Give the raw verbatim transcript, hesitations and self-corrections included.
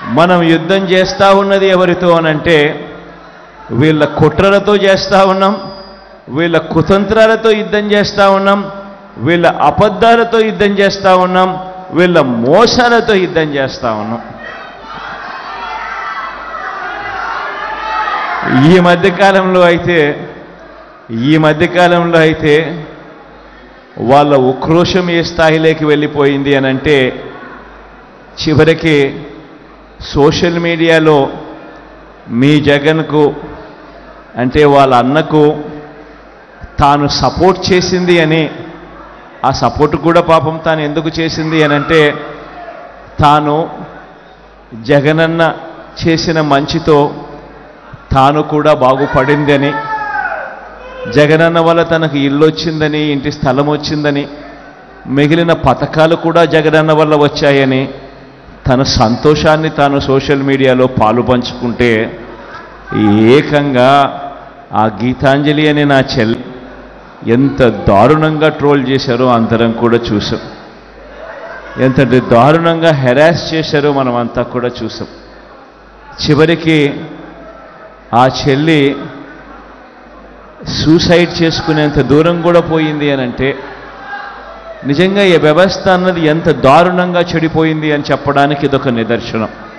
మనం యుద్ధం చేస్తూ ఉన్నది ఎవరితో అనంటే వీళ్ళ కుట్రలతో చేస్తూ ఉన్నాం, వీళ్ళ కుతంత్రాలతో యుద్ధం చేస్తూ ఉన్నాం, వీళ్ళ అబద్ధాలతో యుద్ధం చేస్తూ ఉన్నాం, వీళ్ళ మోసాలతో యుద్ధం చేస్తూ ఉన్నాం. ఈ మధ్యకాలంలో అయితే ఈ మధ్యకాలంలో అయితే వాళ్ళ ఉక్రోషం ఏ స్థాయిలోకి వెళ్ళిపోయింది అనంటే చివరికి సోషల్ మీడియాలో మీ జగన్కు అంటే వాళ్ళ అన్నకు తాను సపోర్ట్ చేసింది అని, ఆ సపోర్ట్ కూడా పాపం తాను ఎందుకు చేసింది అనంటే తాను జగనన్న చేసిన మంచితో తాను కూడా బాగుపడిందని, జగనన్న వల్ల తనకు ఇల్లు వచ్చిందని, ఇంటి స్థలం వచ్చిందని, మిగిలిన పథకాలు కూడా జగనన్న వల్ల వచ్చాయని తన సంతోషాన్ని తాను సోషల్ మీడియాలో పాలు పంచుకుంటే ఏకంగా ఆ గీతాంజలి అనే నా చెల్లి ఎంత దారుణంగా ట్రోల్ చేశారో అందరం కూడా చూసాం. ఎంత దారుణంగా హెరాస్ చేశారో మనం అంతా కూడా చూసాం. చివరికి ఆ చెల్లి సూసైడ్ చేసుకునేంత దూరం కూడా పోయింది అని అంటే నిజంగా ఈ వ్యవస్థ అన్నది ఎంత దారుణంగా చెడిపోయింది అని చెప్పడానికి ఇదొక నిదర్శనం.